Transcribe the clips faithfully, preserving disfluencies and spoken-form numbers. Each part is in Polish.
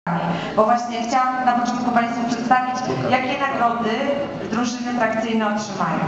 Bo właśnie chciałam na początku Państwu przedstawić, jakie nagrody drużyny trakcyjne otrzymają.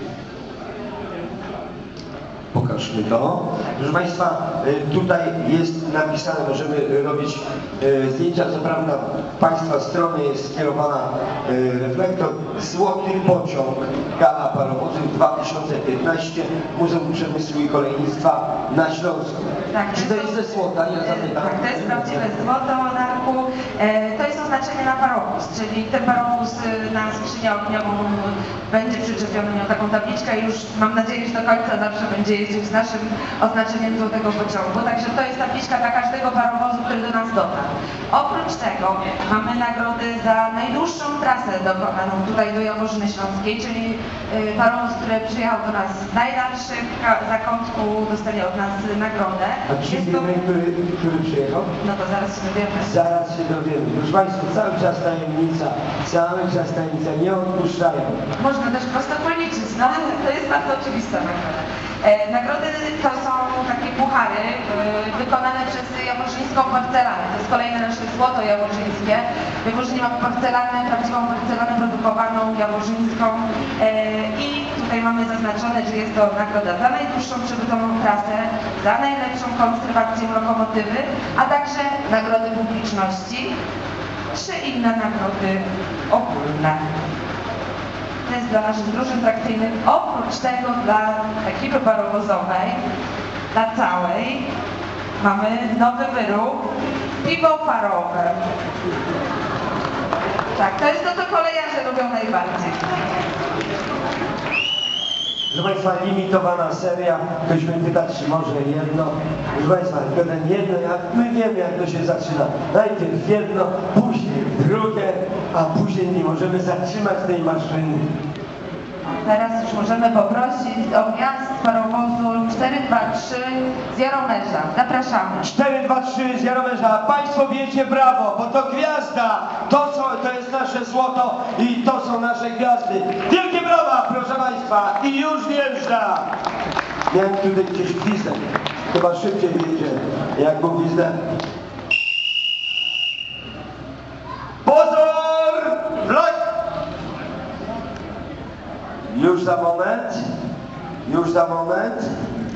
Pokażmy to. Proszę Państwa, tutaj jest napisane, możemy robić zdjęcia, co prawda w Państwa strony jest skierowana reflektor. Złoty pociąg Gala Parowozów dwa tysiące piętnaście, Muzeum Przemysłu i Kolejnictwa na Śląsku. Tak, czy to jest ze złota? Ja zapytam. Tak, to jest prawdziwe złoto na rynku. To jest oznaczenie na parowóz, czyli ten parowóz na skrzynię ogniową będzie przyczepiony, miał taką tabliczkę i już mam nadzieję, że do końca zawsze będzie jeździł z naszym oznaczeniem złotego pociągu. Także to jest tabliczka dla każdego parowozu, który do nas dotarł. Oprócz tego mamy nagrody za najdłuższą trasę dokonaną tutaj do Jaworzyny Śląskiej, czyli parowóz, który przyjechał do nas z najdalszych zakątku, dostanie od nas nagrodę. A czy wiemy, to... który, który przyjechał? No to zaraz się dowiemy. Zaraz się dowiemy. Proszę Państwa, cały czas tajemnica, cały czas tajemnica, nie odpuszczają. Można też prosto policzyć, no to jest bardzo oczywista nagroda. E, nagrody to są takie puchary e, wykonane przez jaworzyńską porcelanę. To jest kolejne nasze złoto jaworzyńskie. W Jaworzynie mamy porcelanę, prawdziwą porcelanę produkowaną jaworzyńską e, i tutaj mamy zaznaczone, że jest to nagroda za najdłuższą przebytą trasę, za najlepszą konserwację lokomotywy, a także nagrody publiczności, czy inne nagrody ogólne. To jest dla naszych drużyn trakcyjnych, oprócz tego dla ekipy parowozowej, dla całej, mamy nowy wyrób, piwo parowe. Tak, to jest to, co kolejarze lubią najbardziej. Proszę Państwa, limitowana seria. Ktoś mnie pyta, czy może jedno. Proszę Państwa, tylko ten jedno, jak my wiemy, jak to się zaczyna. Najpierw jedno, później drugie, a później nie możemy zatrzymać tej maszyny. Teraz już możemy poprosić o wjazd z parowozu cztery dwa trzy z Jaromierza. Zapraszamy. cztery dwa trzy z Jaromierza. Państwo wiecie brawo, bo to gwiazda. To, są, to jest nasze złoto i to są nasze gwiazdy. Wielkie brawa, proszę Państwa. I już wjeżdża. Miałem tutaj gdzieś gwizdek. Chyba szybciej jedzie, jak był gwizdek. Pozor! Vlog! Już za moment. Już za moment.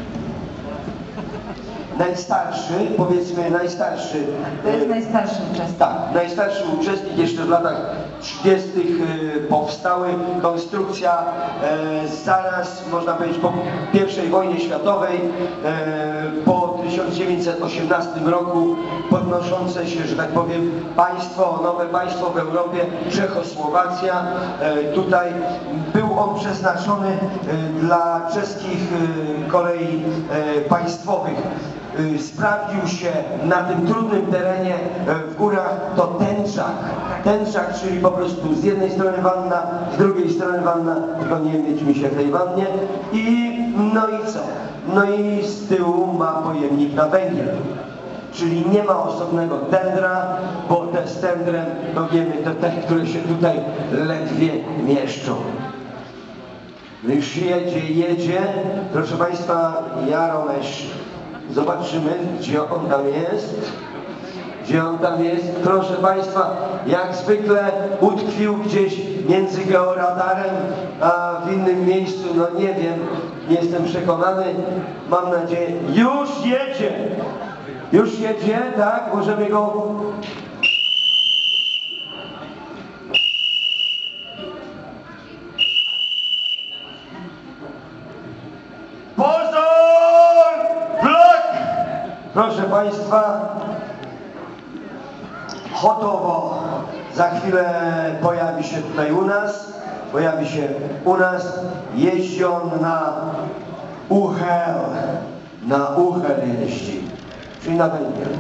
Najstarszy, powiedzmy najstarszy. To jest najstarszy uczestnik. Tak, najstarszy uczestnik, jeszcze w latach trzydziestych powstały. Konstrukcja e, zaraz, można powiedzieć, po pierwszej wojnie światowej, e, po tysiąc dziewięćset osiemnastym roku podnoszące się, że tak powiem, państwo, nowe państwo w Europie, Czechosłowacja. E, tutaj był on przeznaczony e, dla czeskich e, kolei e, państwowych. Sprawdził się na tym trudnym terenie w górach, to tęczak. Tęczak, czyli po prostu z jednej strony wanna, z drugiej strony wanna, tylko nie mieć się w tej wannie. I no i co? No i z tyłu ma pojemnik na węgiel. Czyli nie ma osobnego tędra, bo te z tędrem, to wiemy, to te, które się tutaj ledwie mieszczą. Już jedzie, jedzie. Proszę Państwa, Jaromierz. Zobaczymy, gdzie on tam jest. Gdzie on tam jest. Proszę Państwa, jak zwykle utkwił gdzieś między georadarem a w innym miejscu. No nie wiem, nie jestem przekonany. Mam nadzieję. Już jedzie! Już jedzie, tak? Możemy go... Proszę Państwa, gotowo. Za chwilę pojawi się tutaj u nas, pojawi się u nas, jeździ on na Uchel, na Uchel jeździ, czyli na węgiel.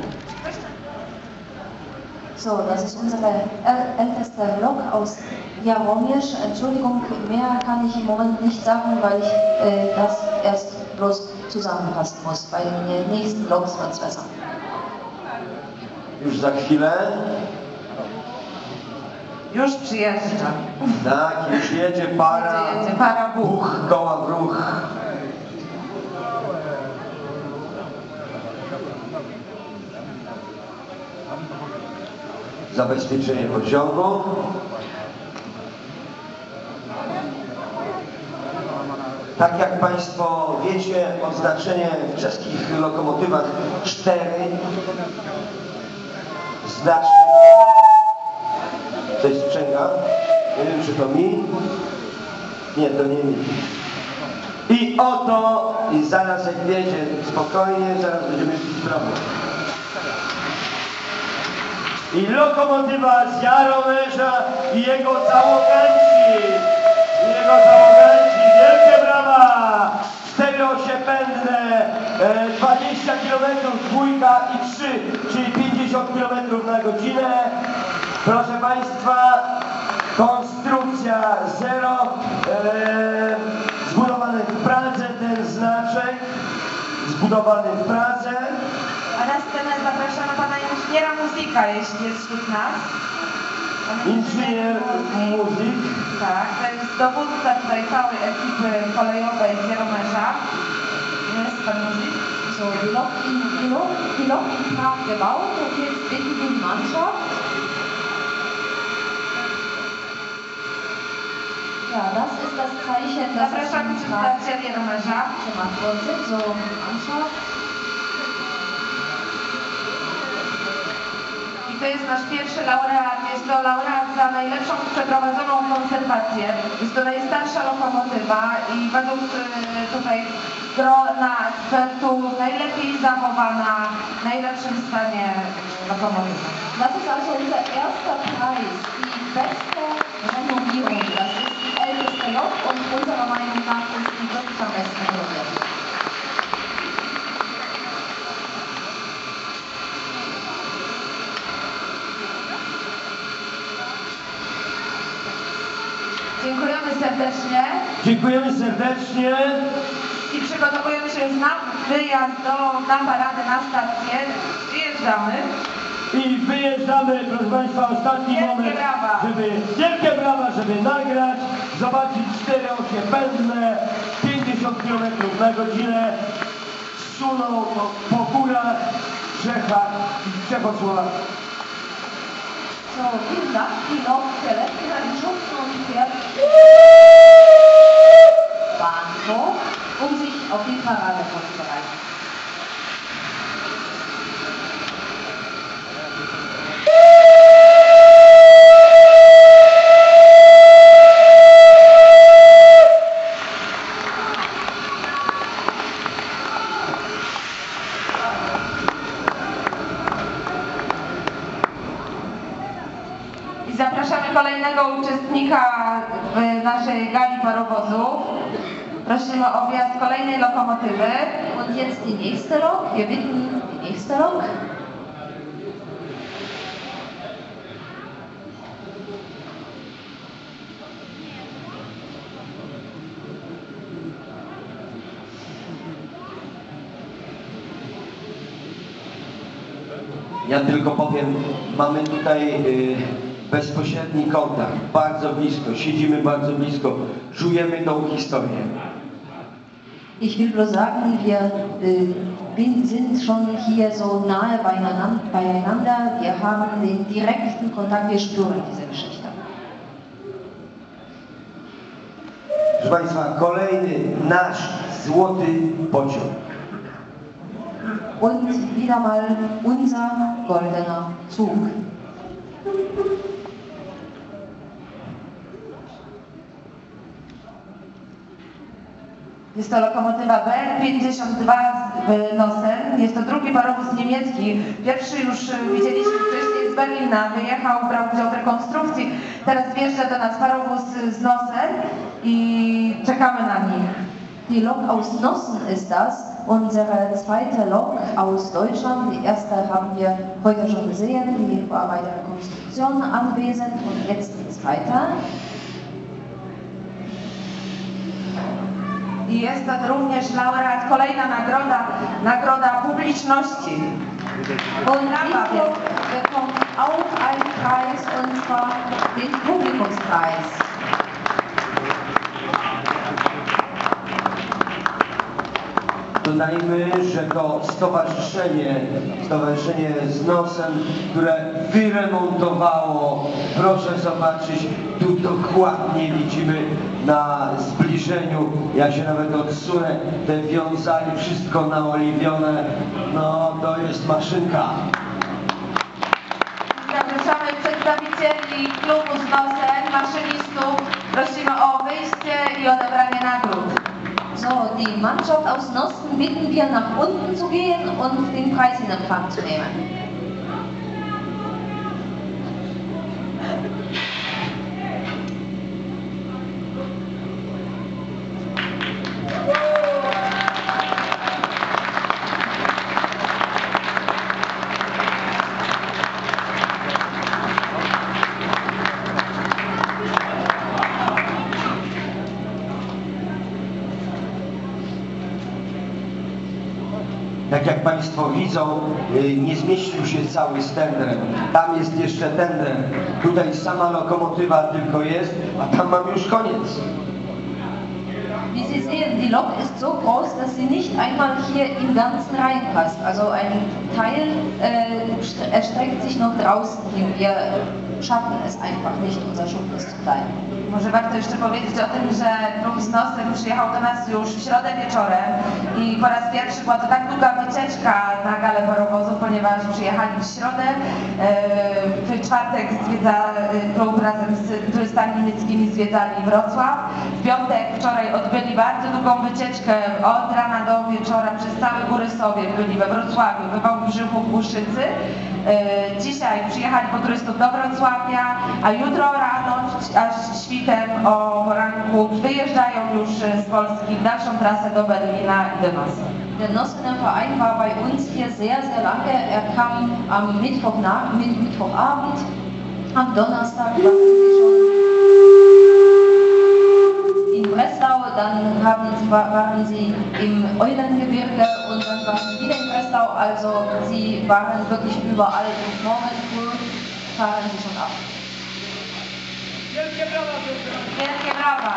So, das ist unsere älteste Lok aus Jaromierz. Entschuldigung, mehr kann ich im Moment nicht sagen, weil ich äh, das erst bloß zusammenfassen muss. Bei den nächsten Loks wird es besser. Już za chwilę. Już przyjeżdża. Tak, już jedzie para. Jedzie para buch, koła w ruch. zabezpieczenie pociągu. Tak jak Państwo wiecie, oznaczenie w czeskich lokomotywach cztery znaczy... To jest sprzęga. Nie wiem, czy to mi. Nie, to nie mi. I oto, i zaraz jak wiedzie, spokojnie, zaraz będziemy szli w prawo. I lokomotywa z Jaromierza i jego załoganci. I jego załoganci. Wielkie brawa! Czteroosiepędne, dwadzieścia kilometrów dwójka i trzy, czyli pięćdziesiąt kilometrów na godzinę. Proszę Państwa, konstrukcja zero, e, zbudowany w Pradze ten znaczek, zbudowany w Pradze. A na scenę zapraszamy pana inżyniera muzyka, jeśli jest wśród nas. Pan Inżynier muzyk. Tak, to jest dowódca tutaj całej ekipy kolejowej z Jaromierza. Jest pan muzyk. So, die Lok in, die Lok, die Lok in Prag gebaut und jetzt bitten wir die Mannschaft. Ja, das ist das Zeichen, dass es Zapraszamy in Prag przedstawicieli Jaromierza. gemacht worden sind. So, Mannschaft. I to jest nasz pierwszy laureat. Jest to laureat za najlepszą przeprowadzoną konserwację. Jest to najstarsza lokomotywa i według y, tutaj grona ekspertów najlepiej zachowana, w najlepszym stanie lokomotywa. Das ist also unser erster Preis, die beste Renovierung. Das ist die älteste Lok und unserer Meinung nach ist die wirklich am besten renoviert. Dziękujemy serdecznie Dziękujemy serdecznie. i przygotowujemy się już na wyjazd do, na paradę, na stację. Wyjeżdżamy. I wyjeżdżamy, proszę Państwa, ostatni Wielkie moment, brawa. żeby, wielkie brawa, żeby nagrać, zobaczyć czteroosiepędne, pięćdziesiąt kilometrów na godzinę, suną po, po górach, Czechach i Czechosłowacji. So, wie gesagt, die Lok verlässt wieder den Schuppen und fährt Bahnhof, um sich auf die Parade vorzubereiten. I zapraszamy kolejnego uczestnika w naszej gali parowozów. Prosimy o wjazd kolejnej lokomotywy. Und jetzt die nächste Lok. Wir bitten die nächste Lok. Ja tylko powiem, mamy tutaj y, bezpośredni kontakt, bardzo blisko, siedzimy bardzo blisko, czujemy tą historię. Ich will bloß sagen, wir äh, bin, sind schon hier so nahe beieinander, beieinander. Wir haben den direkten Kontakt, wir spüren diese Geschichte. Proszę Państwa, kolejny nasz złoty pociąg. Und wieder mal unser goldener Zug. Jest to lokomotywa B R pięćdziesiąt dwa z nosem. Jest to drugi parowóz niemiecki. Pierwszy już widzieliśmy wcześniej z Berlina. Wyjechał, brał udział w rekonstrukcji. Teraz wjeżdża do nas parowóz z nosem i czekamy na nich. Die Lok aus Nossen ist das, unsere zweite Lok aus Deutschland. Die erste haben wir heute schon gesehen, die war bei der Rekonstruktion anwesend und jetzt die zweite. I jest to również laureat, kolejna nagroda, nagroda publiczności. Und diese Lok bekommt auch einen Preis, und zwar den Publikumspreis. Dodajmy, że to stowarzyszenie, stowarzyszenie z nosem, które wyremontowało, proszę zobaczyć, tu dokładnie widzimy na zbliżeniu, ja się nawet odsunę, te wiązali, wszystko naoliwione, no to jest maszynka. Zapraszamy przedstawicieli klubu z nosem, maszynistów, prosimy o wyjście i odebranie nagród. So, die Mannschaft aus Nosten bitten wir nach unten zu gehen und den Preis in Empfang zu nehmen. Tak jak Państwo widzą, nie zmieścił się cały z tendrem. Tam jest jeszcze tender. Tutaj sama lokomotywa tylko jest, a tam mam już koniec. Wie Sie sehen, die Lok ist so groß, dass sie nicht einmal hier im Ganzen reinpasst. Also ein Teil äh, erstreckt sich noch draußen hin. Wir schaffen es einfach nicht, unser Schuppen ist zu klein. Może warto jeszcze powiedzieć o tym, że klub z nosem przyjechał do nas już w środę wieczorem i po raz pierwszy była to tak długa wycieczka na galę parowozów, ponieważ przyjechali w środę, w czwartek zwiedza klub razem z turystami niemieckimi zwiedzali Wrocław, w piątek wczoraj odbyli bardzo długą wycieczkę od rana do wieczora przez całe góry sobie, byli we Wrocławiu, we Wałbrzychu, w Głuszycy. Dzisiaj przyjechali po turystów do Wrocławia, a jutro rano, aż świtem o poranku, wyjeżdżają już z Polski w dalszą trasę do Berlina i do nas. Der Nossener Verein war bei uns hier sehr, sehr lange. Er kam am Mittwoch nach, Mittwochabend, am Donnerstag waren sie schon in Breslau, dann haben sie, waren sie im Eulengebirge und dann waren sie wieder in Breslau. Also sie waren wirklich überall und morgen früh fahren sie schon ab. Wielkie brawa! Wielkie brawa!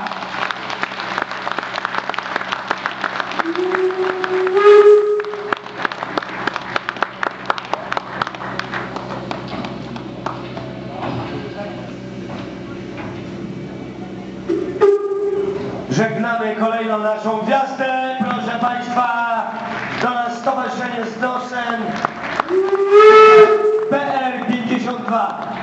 Żegnamy kolejną naszą gwiazdę. Proszę Państwa, do nas stowarzyszenie z nosem P R pięćdziesiąt dwa.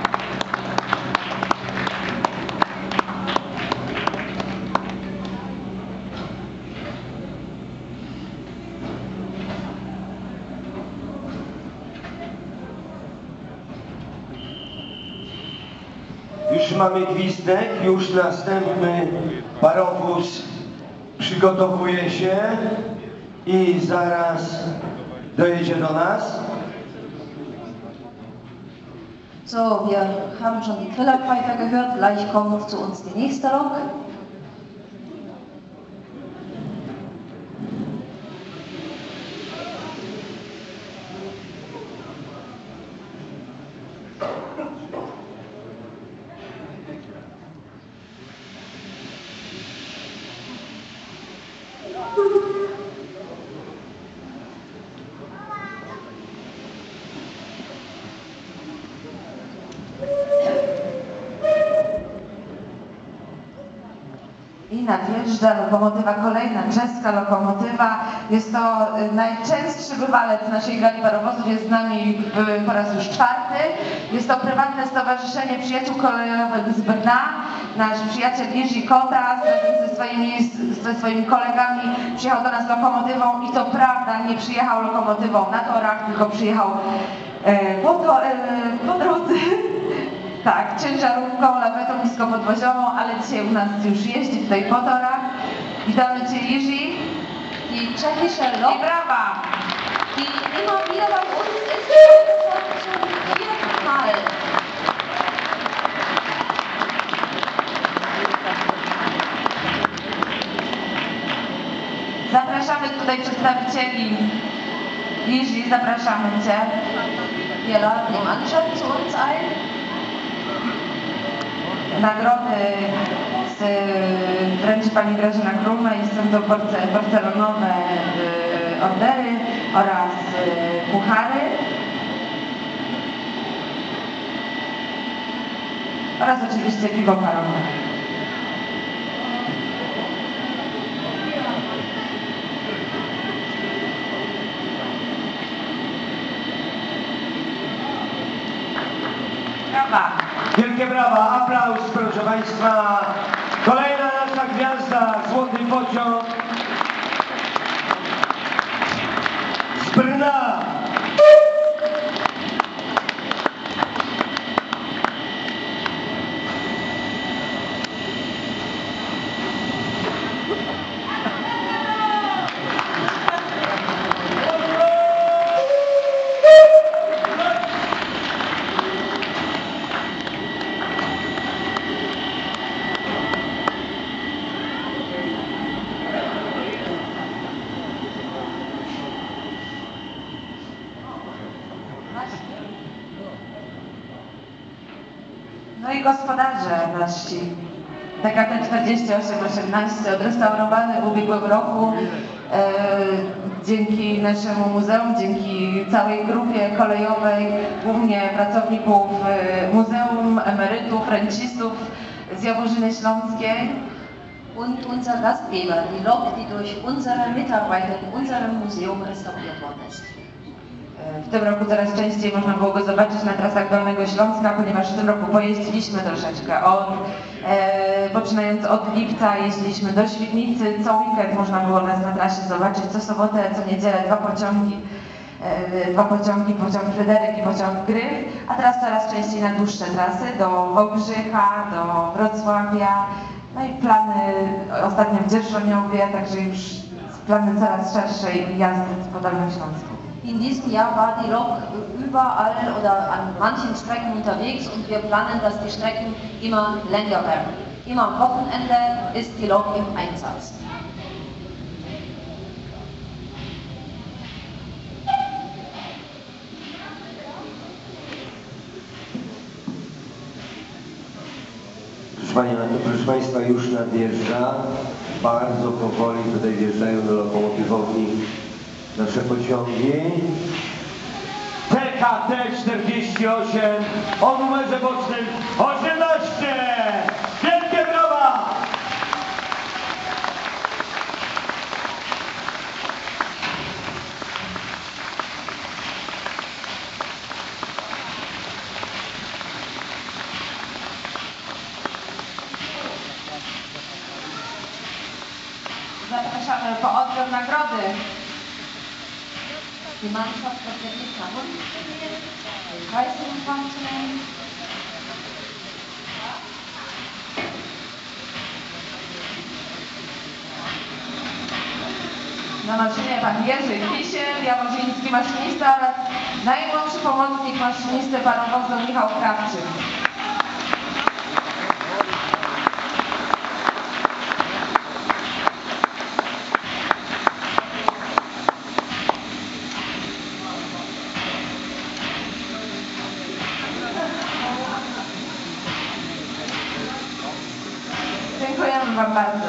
Już mamy gwizdek, już następny parowóz przygotowuje się i zaraz dojedzie do nas. So, wir haben schon die Trillerpfeife gehört, gleich kommt zu uns die nächste Lok. I nadjeżdża lokomotywa kolejna, czeska lokomotywa. Jest to najczęstszy bywalec naszej gali parowozów, jest z nami po raz już czwarty. Jest to prywatne stowarzyszenie przyjaciół kolejowych z Brna. Nasz przyjaciel Jerzy Kota razem ze swoimi, ze swoimi kolegami przyjechał do nas lokomotywą i to prawda, nie przyjechał lokomotywą na torach, tylko przyjechał e, po, to, e, po drodze. Tak, ciężarówką, lawetą niskopodwoziową, ale dzisiaj u nas już jeździ tutaj po torach. Witamy Cię, Jiří. Die tschechische Lok, I brawa! die immer wieder bei uns ist, schon zum vierten Mal. Zapraszamy tutaj przedstawicieli. Jiří, zapraszamy Cię. Wir laden die Mannschaft zu uns ein. Nagrody z, wręczy pani Grażyna Krumę i są to porce, porcelanowe ordery oraz e, puchary oraz oczywiście piwo parowe. Brawa! Wielkie brawa, aplauz, proszę Państwa. Kolejna nasza gwiazda, złoty pociąg z Brna. No i gospodarze nasi, T K T czterdzieści osiem osiemnaście, odrestaurowany w ubiegłym roku e, dzięki naszemu muzeum, dzięki całej grupie kolejowej, głównie pracowników e, muzeum, emerytów, rencistów z Jaworzyny Śląskiej. Und unser Gastgeber, die Lok, die durch unsere Mitarbeiter in unserem Museum restauriert worden ist. W tym roku coraz częściej można było go zobaczyć na trasach Dolnego Śląska, ponieważ w tym roku pojeździliśmy troszeczkę. Od, e, poczynając od lipca jeździliśmy do Świdnicy, co weekend można było nas na trasie zobaczyć, co sobotę, co niedzielę dwa pociągi, e, dwa pociągi, pociąg Fryderyk i pociąg Gryf, a teraz coraz częściej na dłuższe trasy, do Wałbrzycha, do Wrocławia, no i plany ostatnio w Dzierżoniowie, także już plany coraz szerszej jazdy po Dolnym Śląsku. In diesem Jahr war die Lok überall oder an manchen Strecken unterwegs und wir planen, dass die Strecken immer länger werden. Immer am Wochenende ist die Lok im Einsatz. Proszę, Panie, proszę Państwa, już nadjeżdża. Bardzo powoli tutaj wjeżdżają do lokomotywowni nasze pociągi. T K T czterdzieści osiem o numerze bocznym osiemnaście. Wielkie brawa! Zapraszamy po odbiór nagrody. Die Mannschaft wird jetzt nach unten gehen, den Preis in Empfang zu nehmen. Na maszynie pan Jerzy Kisiel, jaworzyński maszynista oraz najmłodszy pomocnik maszynisty parowozu Michał Krawczyk. Dziękujemy wam bardzo.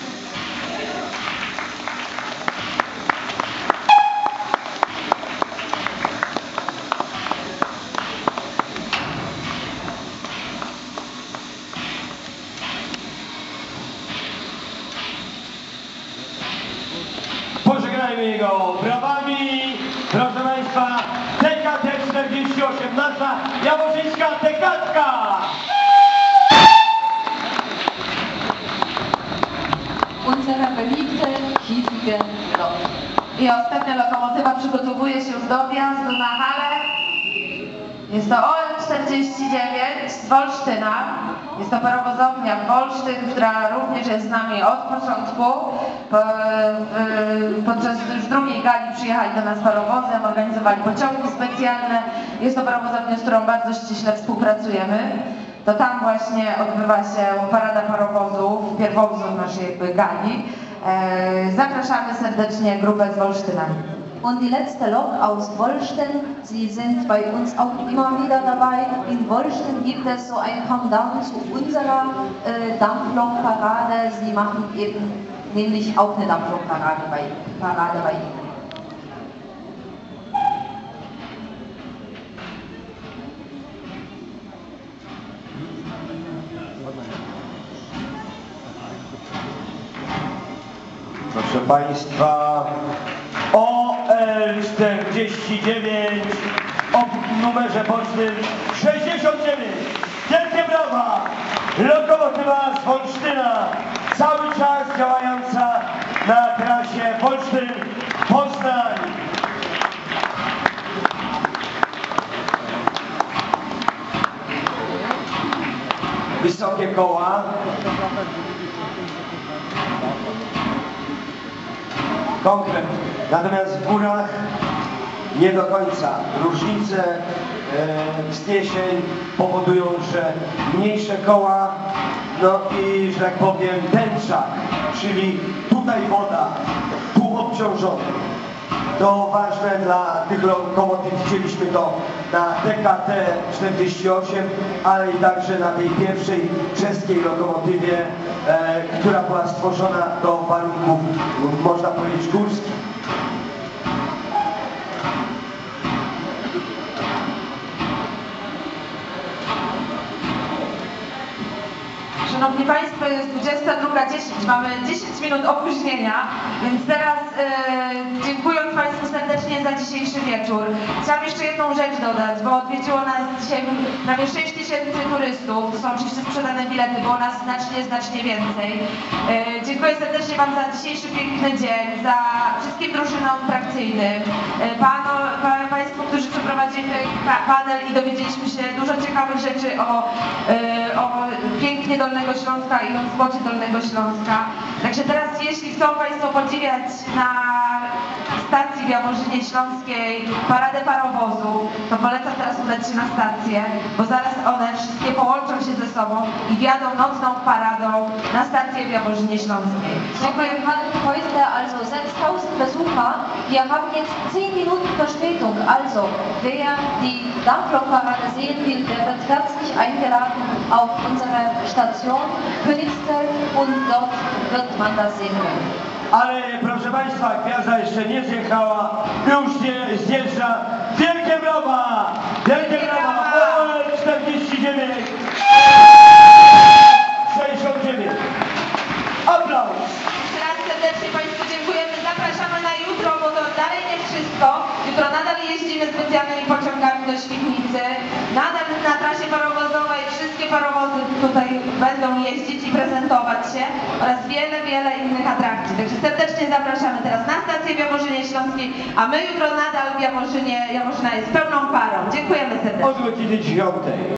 Pożegnajmy jego brawami. Proszę Państwa, T K T czterdzieści osiem, nasza jaworzyńska tekatka. Unsere beliebte, hiesige Lok. I ostatnia lokomotywa przygotowuje się już do wjazdu na halę. Jest to O L czterdzieści dziewięć z Wolsztyna. Jest to parowozownia Wolsztyn, która również jest z nami od początku. Po, yy, podczas już drugiej gali przyjechali do nas parowozem, organizowali pociągi specjalne. Jest to parowozownia, z którą bardzo ściśle współpracujemy. To tam właśnie odbywa się parada parowozów, pierwowzór naszej jakby gali. E, zapraszamy serdecznie grupę z Wolsztyna. Und die letzte Lok aus Wolsztyn, Sie sind bei uns auch immer wieder dabei. In Wolsztyn gibt es so ein Pendant zu unserer äh, Dampflokparade. Sie machen eben nämlich auch eine Dampflokparade bei, Parade bei Ihnen. Proszę Państwa, O L czterdzieści dziewięć o numerze bocznym sześćdziesiąt dziewięć. Wielkie brawa! Lokomotywa z Wolsztyna, cały czas działająca na trasie Wolsztyn-Poznań. Wysokie koła. Konkret. Natomiast w górach nie do końca. Różnice e, wzniesień powodują, że mniejsze koła, no i, że tak powiem, tęcza, czyli tutaj woda, tu obciążony. To ważne dla tych lokomotyw. Widzieliśmy to na T K T czterdzieści osiem, ale i także na tej pierwszej czeskiej lokomotywie, e, która była stworzona do warunków, można powiedzieć, górskich. Szanowni Państwo, jest dwudziesta druga dziesięć, mamy dziesięć minut opóźnienia, więc teraz e, dziękując Państwu serdecznie za dzisiejszy wieczór, chciałam jeszcze jedną rzecz dodać, bo odwiedziło nas dzisiaj prawie sześć tysięcy turystów, to są oczywiście sprzedane bilety, było nas znacznie, znacznie więcej. E, dziękuję serdecznie Wam za dzisiejszy piękny dzień, za wszystkim drużynom trakcyjnym, e, pano, pa, Państwu, którzy przeprowadzili ten pa, panel i dowiedzieliśmy się dużo ciekawych rzeczy o, e, o pięknie Dolnego Śląska i o złocie Dolnego Śląska. Także teraz, jeśli chcą Państwo podziwiać na stacji w Jaworzynie Śląskiej paradę parowozu, to polecam teraz udać się na stację, bo zaraz one wszystkie połączą się ze sobą i wjadą nocną paradą na stację w Jaworzynie Śląskiej. Dziękuję. Wir hatten heute also sechstausend Besucher. Wir haben jetzt zehn Minuten Verspätung. Also, wer die Dampflokparade sehen will, der wird herzlich eingeladen auf unsere Station Königsberg und dort wird man das sehen können. Ale proszę Państwa, gwiazda jeszcze nie zjechała, już nie zjeżdża. Wielkie brawa! Wielkie brawa! O L czterdzieści dziewięć sześćdziesiąt dziewięć. Aplauz! Jeszcze raz serdecznie Państwu dziękujemy. Zapraszamy na jutro, bo to dalej nie wszystko. Jutro nadal jeździmy specjalnymi pociągami do Świdnicy. Nadal na trasie parowozowej wszystkie parowozy tutaj będą jeździć i prezentować się oraz wiele, wiele innych atrakcji. Także serdecznie zapraszamy teraz na stację w Jaworzynie Śląskiej, a my jutro nadal w Jaworzynie, Jaworzyna jest pełną parą. Dziękujemy serdecznie. Od godziny dziewiątej.